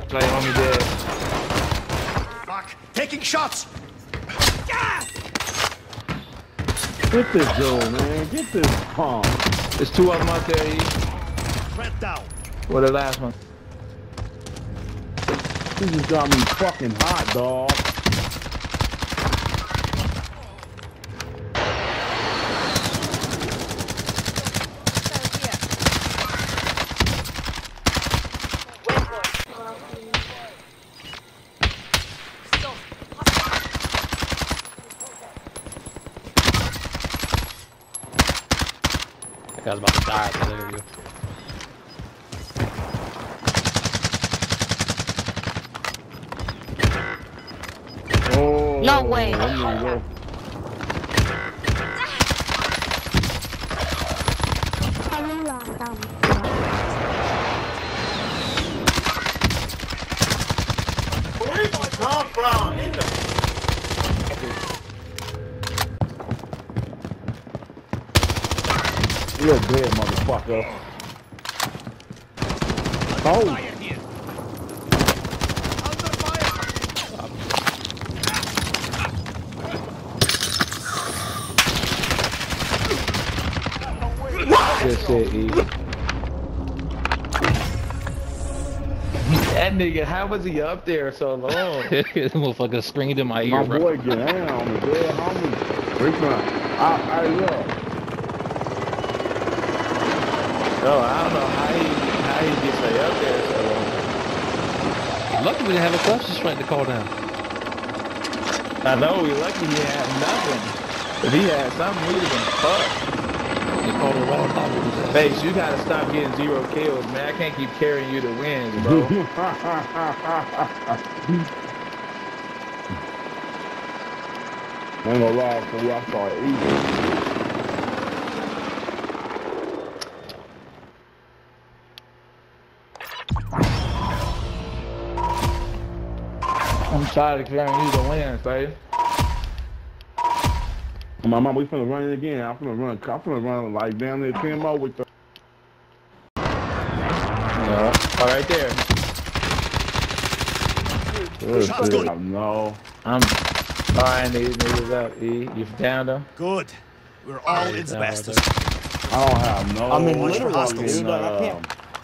Play homie dead. Fuck! Taking shots! Get this dude, man. Get this pump. There's two of them out there, E. Threat down. What the last one? This just got me fucking hot, dog. That guy's about to die. So there you go. Oh, No way. There you go. Where did you come from? You're dead, motherfucker. Oh. Good shit, E. That nigga, how was he up there so long? This motherfucker screamed in my ear, My bro. boy get down, the dead homie. I look. No, I don't know how he gets way up there so long. Lucky we didn't have a clutch strike to call down. I know, we lucky he had nothing. If he had something, we would've been fucked. They called it right on top of his ass. Face, you gotta stop getting 0 kills, man. I can't keep carrying you to wins, bro. I ain't gonna lie, for you, I started eating. I'm tired of carrying you to wins, baby. My mom, we finna run it again. I'm finna run like down there 10 more with the. Yeah. Oh, right there. Shots good. No. I'm fine, these niggas up, E. You down though? Good. We're all in the best. I don't have no. I mean, literally, fucking, dude, I can't.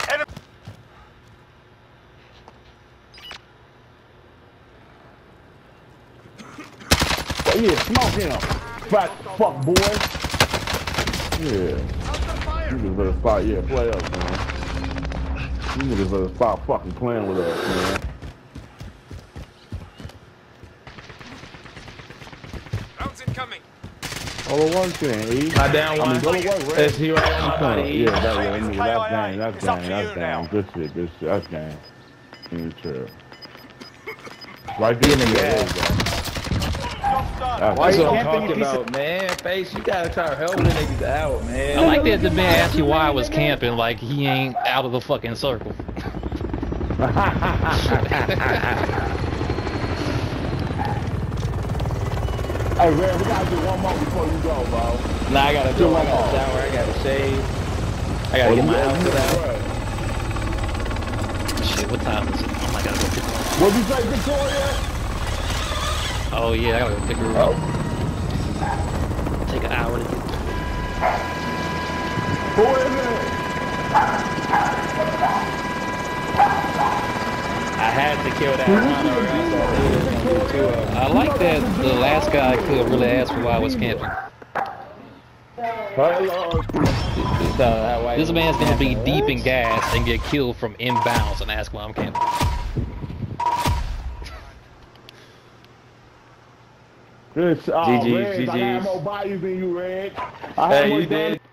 Yeah, smoke him. Fat fuck boy. Yeah. You niggas better stop, play up, man. You niggas better stop fucking playing with us, man. Rounds incoming. All the work then, E. I down one. go to work, Is he right on my body, E? Yeah, that's game. Good shit. That's game. Sure. Right there, nigga. Why you talking about, man? Face, you gotta start helping niggas out, man. I like that the man asked you why I was camping, like he ain't out of the fucking circle. Hey, Red, we gotta do one more before you go, bro. Nah, I gotta do one more. Shower, I gotta shave. I gotta get my outfit out. Shit, what time is it? Oh my god, I gotta go pick her up. What'd you say, Victoria? Oh yeah, I gotta go pick her up. Take an hour to get there. Who is it? I had to kill that runner, or else I was gonna do two of them. I like that the last guy could really ask me why I was camping. This man's gonna be deep in gas and get killed from inbounds and ask why I'm camping. GG, GG. I have more bodies than you, Red. Hey, you did.